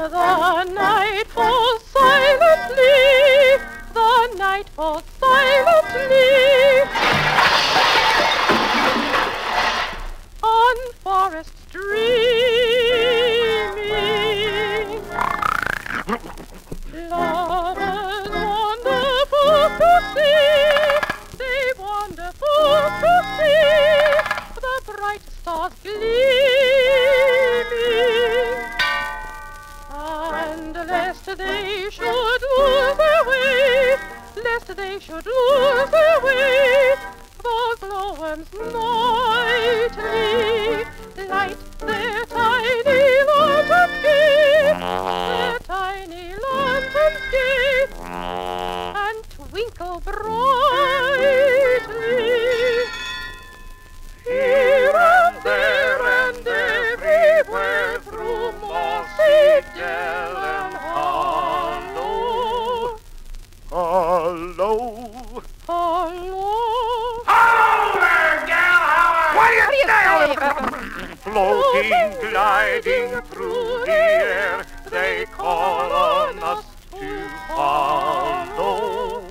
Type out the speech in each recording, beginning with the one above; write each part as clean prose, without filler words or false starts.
The night falls silently, the night falls silently on forest streaming. Lovers wonderful to see, they wonderful to see the bright stars gleaming. And lest they should lose their way, lest they should lose their way, the glowworms nightly light their tiny lanterns gay, their tiny lanterns gay, and twinkle brightly. Here and there and everywhere through mossy dell and hollow. Hello. Hello. Hello there, gal. What do you say? Floating, gliding through the air, they call on us to follow.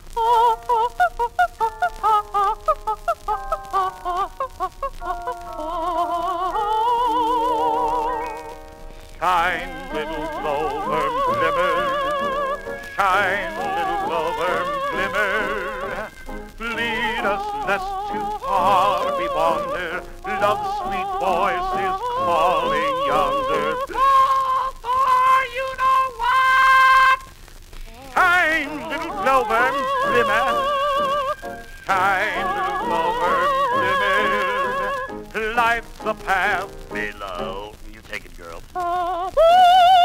Shine, little glowworm, glimmer. Shine, little glowworm, glimmer. Lead us lest too far we wander. Love's sweet voice is calling yonder. Blow for you know what? Shine, little glowworm, glimmer. Shine, little glowworm, glimmer. Life's the path below. You take it, girl.